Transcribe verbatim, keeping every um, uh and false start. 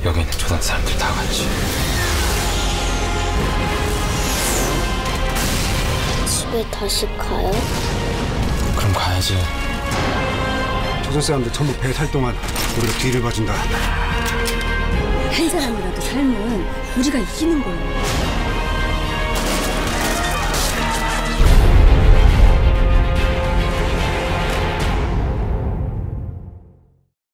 여기 있는 조선 사람들 다 같이. 집에 다시 가요? 그럼 가야지. 조선 사람들 전부 배 탈 동안 우리가 뒤를 봐준다. 한 사람이라도 살면 우리가 이기는 거예요.